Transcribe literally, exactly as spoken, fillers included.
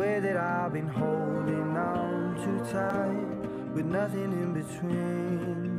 swear that I've been holding on too tight, with nothing in between.